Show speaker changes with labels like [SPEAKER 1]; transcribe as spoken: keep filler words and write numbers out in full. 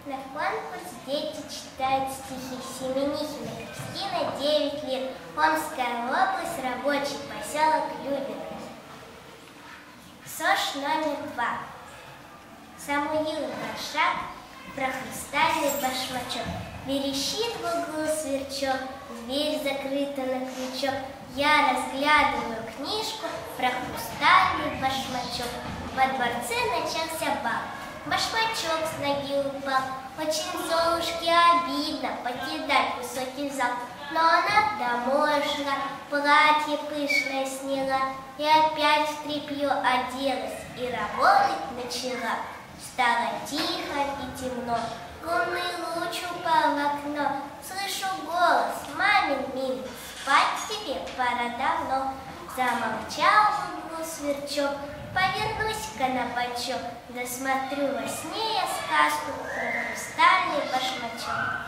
[SPEAKER 1] На конкурс дети читают стихи. Семенихина Кристина, девять лет. Омская область, рабочий поселок Люберцы. СОЖ номер два. Самуил Горшак про хрустальный башмачок. Верещит в углу сверчок, дверь закрыта на крючок. Я разглядываю книжку про хрустальный башмачок. Во дворце начался бал. Башмачок с ноги упал. Очень Золушке обидно покидать высокий зал. Но она домой шла, платье пышное сняла, и опять в тряпье оделась, и работать начала. Стало тихо и темно, лунный луч упал в окно. Слышу голос, мамин милый, спать тебе пора давно. Замолчал в углу сверчок, повернусь-ка на бочок, досмотрю во сне я сказку про хрустальный башмачок.